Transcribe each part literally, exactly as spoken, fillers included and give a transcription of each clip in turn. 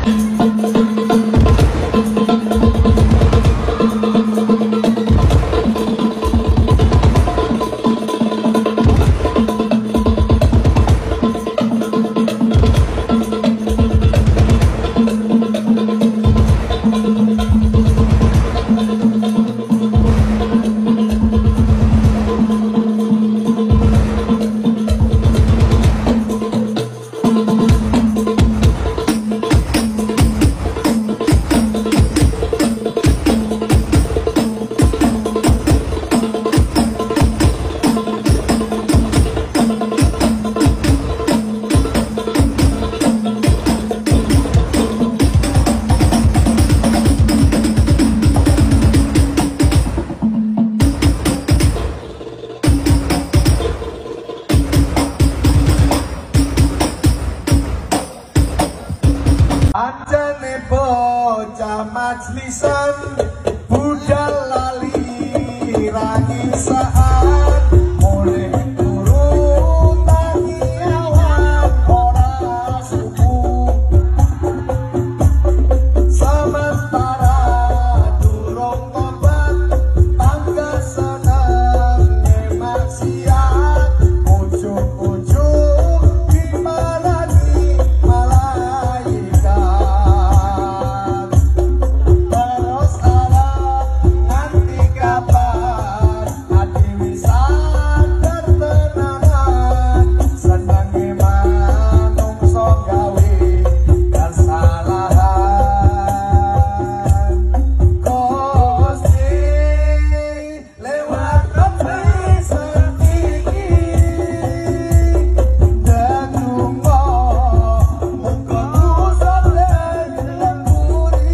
Anjane bocah majlisan budal lali rangi saat oleh turu tangi awan ora subuh sementara durung tobat tangga seneng maksiat ujung-ujung dimarani malaikat. Terus arah nganti kapan hati sadar tenanan senange manungso gawe kesalahan. Gusti lewat kepisan iki ndedonga muga dosa lan lemburi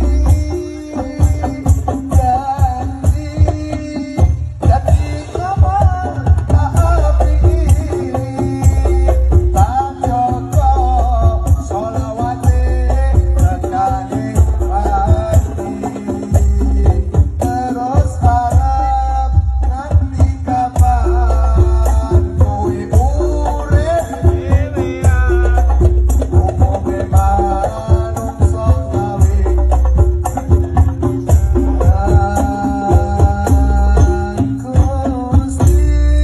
janji janji kapan tak api tak joko solawate tekane hati. Terus harap nganti kapan kowe urip dhewean umume manungsa gawe Gusti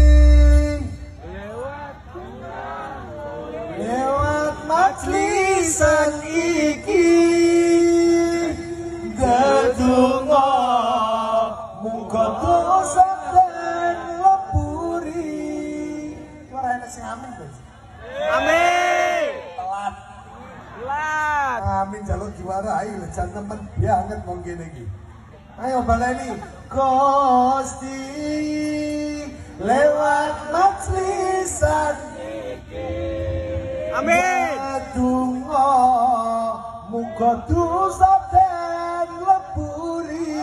lewat majlisan iki ndedonga muga dosa dan lepuri. Ora enek sing amin, Bos. Amin. Telat. Telat. Amin jaluk diwarai lho jan temen banget wong kene iki. Ayo baleni. Gusti lewat majlisan Amin. ndedonga muga dosa dan lepuri.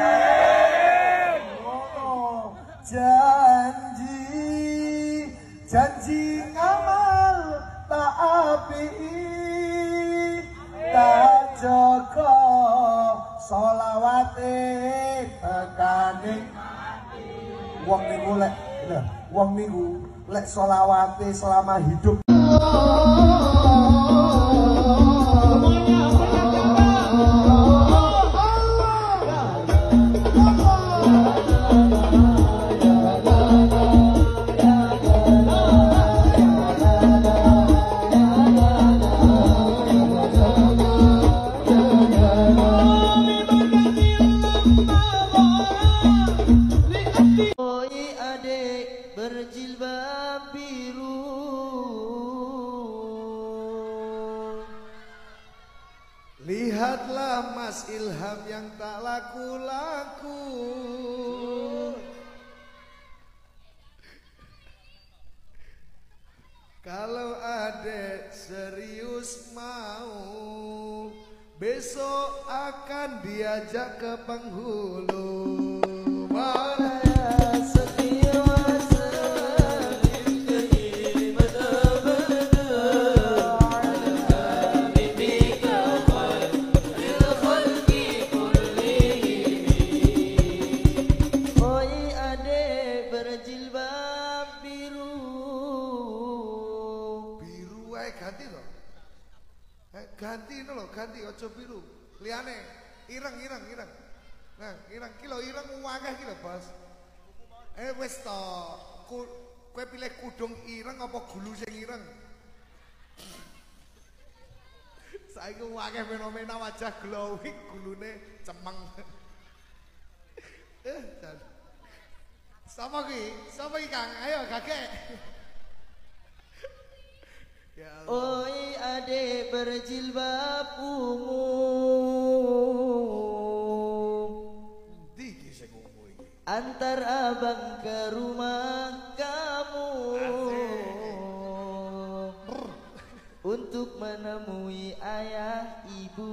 Ngono janji janji ngamal tak api tak jaga solawate tekane wong niku lek lho, wong niku lek solawate selama hidup. Oi adik berjilbab biru, Lihatlah Mas Ilham yang tak laku-laku. Kalau adek serius mau, besok akan diajak ke penghulu. Ganti loh, ganti aja biru. Liyane ireng ireng ireng. Nah, ireng ki lho ireng akeh ki lho, Bos. Eh wis to. Kowe pilih kudung ireng apa gulu sing ireng? Saiki akeh fenomena wajah glowing, gulune cemeng. Eh, dan sama ki, sama ki Kang, ayo kakek. Ya Allah. Oi adik berjilbab ungu, Ndi ki sing ungu iki? antar abang ke rumah kamu. Untuk menemui ayah ibu,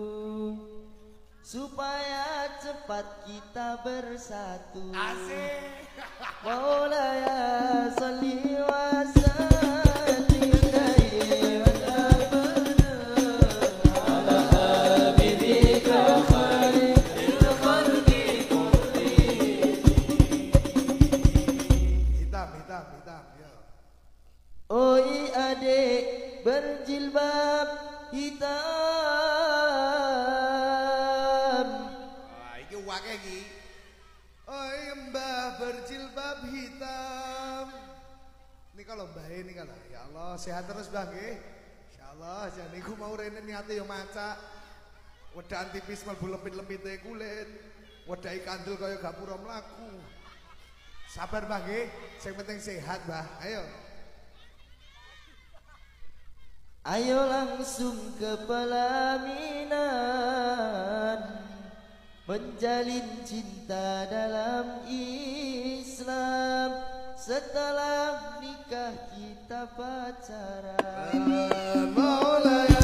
supaya cepat kita bersatu. Asik. Maulaya sholli wa sallim daiman abada ala habibika khairil khalqi kulli. Hitam, hitam, hitam, ya. Oi adik berjilbab hitam. Wah, iki wake iki. Oi mbah berjilbab hitam. Nika lho mbah nika lho. Ya Allah, sehat terus Mbah nggih. Insyaallah, jan niku mau rene niate yo macak. Wedakan tipis mlebu lempit-lempite kulit. Wedaki kandel kaya gak pura mlaku. Sabar Mbah nggih, sing penting sehat Mbah. Ayo. Ayo langsung ke pelaminan, menjalin cinta dalam Islam. Setelah nikah kita pacaran. Maulaya